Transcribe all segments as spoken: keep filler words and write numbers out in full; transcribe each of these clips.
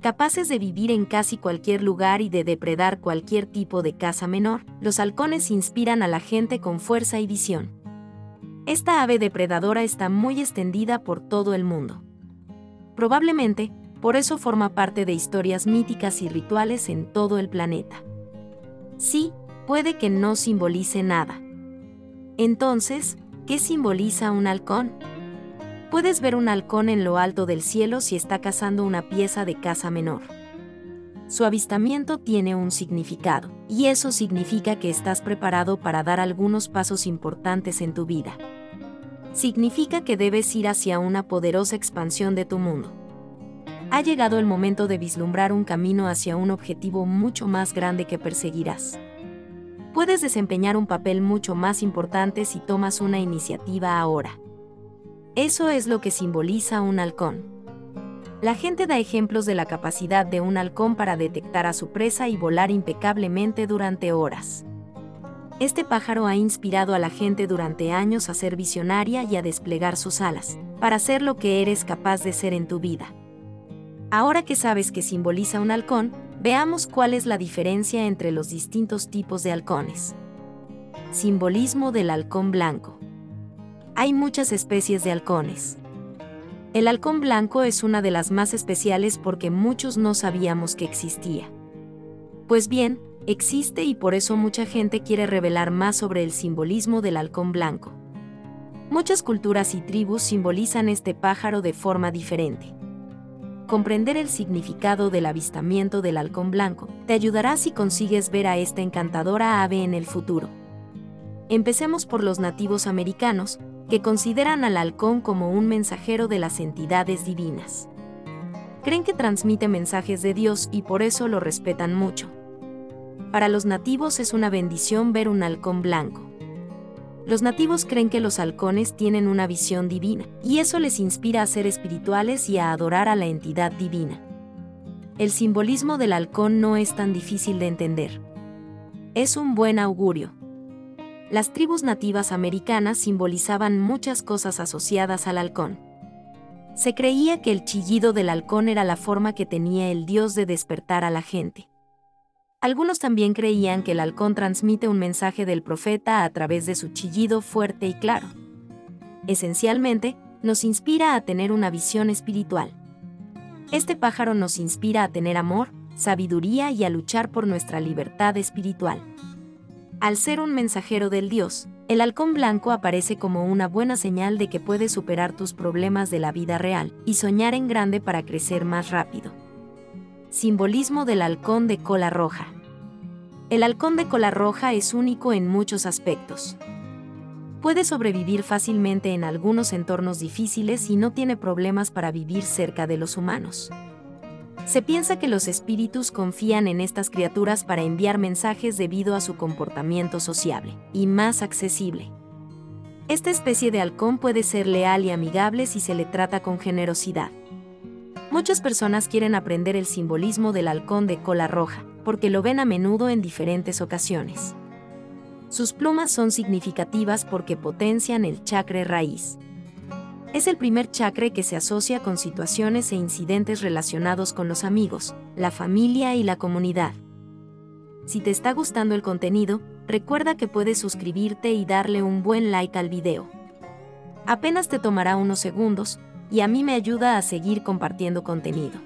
Capaces de vivir en casi cualquier lugar y de depredar cualquier tipo de caza menor, los halcones inspiran a la gente con fuerza y visión. Esta ave depredadora está muy extendida por todo el mundo. Probablemente, por eso forma parte de historias míticas y rituales en todo el planeta. Sí, puede que no simbolice nada. Entonces, ¿qué simboliza un halcón? Puedes ver un halcón en lo alto del cielo si está cazando una pieza de caza menor. Su avistamiento tiene un significado, y eso significa que estás preparado para dar algunos pasos importantes en tu vida. Significa que debes ir hacia una poderosa expansión de tu mundo. Ha llegado el momento de vislumbrar un camino hacia un objetivo mucho más grande que perseguirás. Puedes desempeñar un papel mucho más importante si tomas una iniciativa ahora. Eso es lo que simboliza un halcón. La gente da ejemplos de la capacidad de un halcón para detectar a su presa y volar impecablemente durante horas. Este pájaro ha inspirado a la gente durante años a ser visionaria y a desplegar sus alas, para ser lo que eres capaz de ser en tu vida. Ahora que sabes qué simboliza un halcón, veamos cuál es la diferencia entre los distintos tipos de halcones. Simbolismo del halcón blanco. Hay muchas especies de halcones. El halcón blanco es una de las más especiales porque muchos no sabíamos que existía. Pues bien, existe y por eso mucha gente quiere revelar más sobre el simbolismo del halcón blanco. Muchas culturas y tribus simbolizan este pájaro de forma diferente. Comprender el significado del avistamiento del halcón blanco te ayudará si consigues ver a esta encantadora ave en el futuro. Empecemos por los nativos americanos, que consideran al halcón como un mensajero de las entidades divinas. Creen que transmite mensajes de Dios y por eso lo respetan mucho. Para los nativos es una bendición ver un halcón blanco. Los nativos creen que los halcones tienen una visión divina, y eso les inspira a ser espirituales y a adorar a la entidad divina. El simbolismo del halcón no es tan difícil de entender. Es un buen augurio. Las tribus nativas americanas simbolizaban muchas cosas asociadas al halcón. Se creía que el chillido del halcón era la forma que tenía el dios de despertar a la gente. Algunos también creían que el halcón transmite un mensaje del profeta a través de su chillido fuerte y claro. Esencialmente, nos inspira a tener una visión espiritual. Este pájaro nos inspira a tener amor, sabiduría y a luchar por nuestra libertad espiritual. Al ser un mensajero del Dios, el halcón blanco aparece como una buena señal de que puedes superar tus problemas de la vida real y soñar en grande para crecer más rápido. Simbolismo del halcón de cola roja. El halcón de cola roja es único en muchos aspectos. Puede sobrevivir fácilmente en algunos entornos difíciles y no tiene problemas para vivir cerca de los humanos. Se piensa que los espíritus confían en estas criaturas para enviar mensajes debido a su comportamiento sociable y más accesible. Esta especie de halcón puede ser leal y amigable si se le trata con generosidad. Muchas personas quieren aprender el simbolismo del halcón de cola roja, porque lo ven a menudo en diferentes ocasiones. Sus plumas son significativas porque potencian el chakra raíz. Es el primer chakra que se asocia con situaciones e incidentes relacionados con los amigos, la familia y la comunidad. Si te está gustando el contenido, recuerda que puedes suscribirte y darle un buen like al video. Apenas te tomará unos segundos, y a mí me ayuda a seguir compartiendo contenido.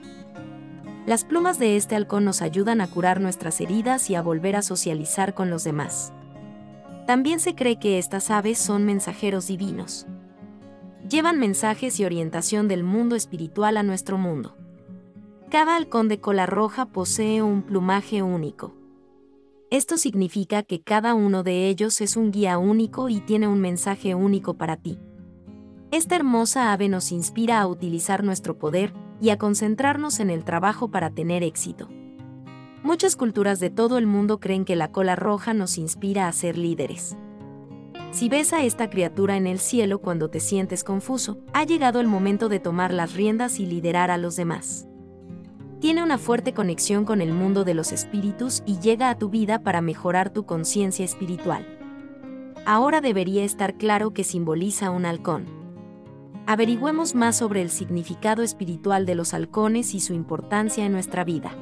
Las plumas de este halcón nos ayudan a curar nuestras heridas y a volver a socializar con los demás. También se cree que estas aves son mensajeros divinos. Llevan mensajes y orientación del mundo espiritual a nuestro mundo. Cada halcón de cola roja posee un plumaje único. Esto significa que cada uno de ellos es un guía único y tiene un mensaje único para ti. Esta hermosa ave nos inspira a utilizar nuestro poder y a concentrarnos en el trabajo para tener éxito. Muchas culturas de todo el mundo creen que la cola roja nos inspira a ser líderes. Si ves a esta criatura en el cielo cuando te sientes confuso, ha llegado el momento de tomar las riendas y liderar a los demás. Tiene una fuerte conexión con el mundo de los espíritus y llega a tu vida para mejorar tu conciencia espiritual. Ahora debería estar claro qué simboliza un halcón. Averigüemos más sobre el significado espiritual de los halcones y su importancia en nuestra vida.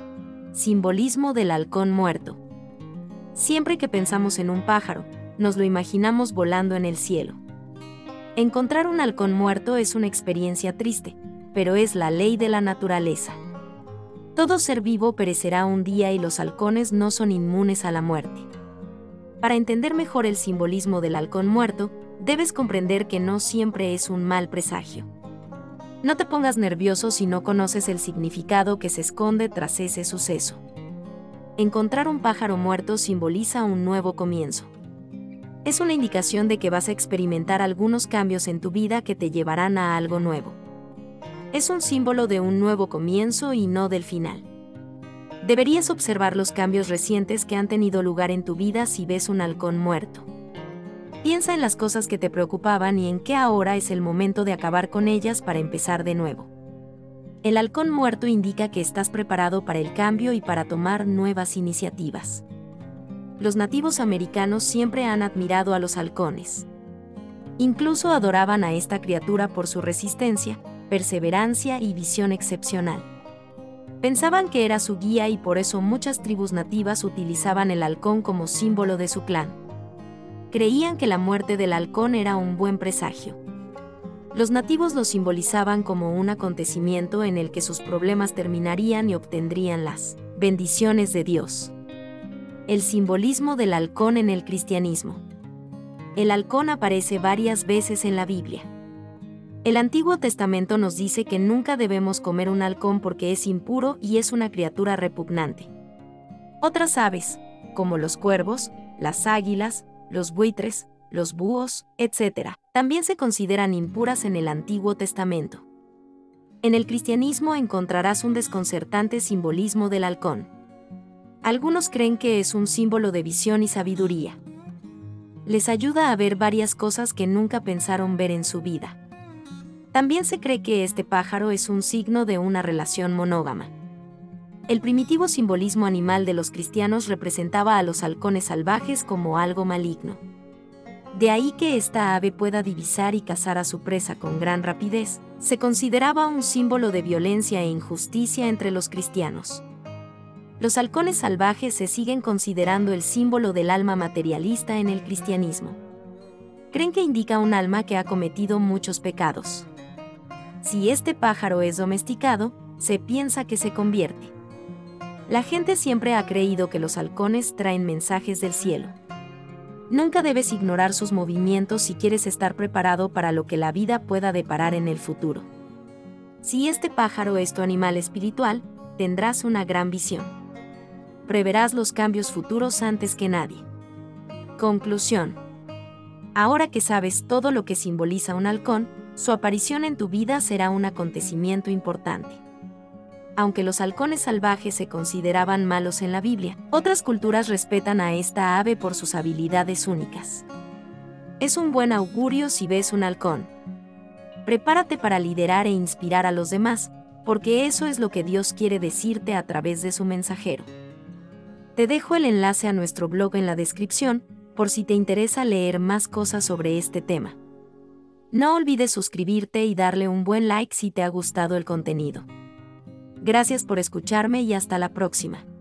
Simbolismo del halcón muerto. Siempre que pensamos en un pájaro, nos lo imaginamos volando en el cielo. Encontrar un halcón muerto es una experiencia triste, pero es la ley de la naturaleza. Todo ser vivo perecerá un día y los halcones no son inmunes a la muerte. Para entender mejor el simbolismo del halcón muerto, debes comprender que no siempre es un mal presagio. No te pongas nervioso si no conoces el significado que se esconde tras ese suceso. Encontrar un pájaro muerto simboliza un nuevo comienzo. Es una indicación de que vas a experimentar algunos cambios en tu vida que te llevarán a algo nuevo. Es un símbolo de un nuevo comienzo y no del final. Deberías observar los cambios recientes que han tenido lugar en tu vida si ves un halcón muerto. Piensa en las cosas que te preocupaban y en que ahora es el momento de acabar con ellas para empezar de nuevo. El halcón muerto indica que estás preparado para el cambio y para tomar nuevas iniciativas. Los nativos americanos siempre han admirado a los halcones. Incluso adoraban a esta criatura por su resistencia, perseverancia y visión excepcional. Pensaban que era su guía y por eso muchas tribus nativas utilizaban el halcón como símbolo de su clan. Creían que la muerte del halcón era un buen presagio. Los nativos lo simbolizaban como un acontecimiento en el que sus problemas terminarían y obtendrían las bendiciones de Dios. El simbolismo del halcón en el cristianismo. El halcón aparece varias veces en la Biblia. El Antiguo Testamento nos dice que nunca debemos comer un halcón porque es impuro y es una criatura repugnante. Otras aves, como los cuervos, las águilas, los buitres, los búhos, etcétera, también se consideran impuras en el Antiguo Testamento. En el cristianismo encontrarás un desconcertante simbolismo del halcón. Algunos creen que es un símbolo de visión y sabiduría. Les ayuda a ver varias cosas que nunca pensaron ver en su vida. También se cree que este pájaro es un signo de una relación monógama. El primitivo simbolismo animal de los cristianos representaba a los halcones salvajes como algo maligno. De ahí que esta ave pueda divisar y cazar a su presa con gran rapidez, se consideraba un símbolo de violencia e injusticia entre los cristianos. Los halcones salvajes se siguen considerando el símbolo del alma materialista en el cristianismo. Creen que indica un alma que ha cometido muchos pecados. Si este pájaro es domesticado, se piensa que se convierte. La gente siempre ha creído que los halcones traen mensajes del cielo. Nunca debes ignorar sus movimientos si quieres estar preparado para lo que la vida pueda deparar en el futuro. Si este pájaro es tu animal espiritual, tendrás una gran visión. Preverás los cambios futuros antes que nadie. Conclusión. Ahora que sabes todo lo que simboliza un halcón, su aparición en tu vida será un acontecimiento importante. Aunque los halcones salvajes se consideraban malos en la Biblia, otras culturas respetan a esta ave por sus habilidades únicas. Es un buen augurio si ves un halcón. Prepárate para liderar e inspirar a los demás, porque eso es lo que Dios quiere decirte a través de su mensajero. Te dejo el enlace a nuestro blog en la descripción, por si te interesa leer más cosas sobre este tema. No olvides suscribirte y darle un buen like si te ha gustado el contenido. Gracias por escucharme y hasta la próxima.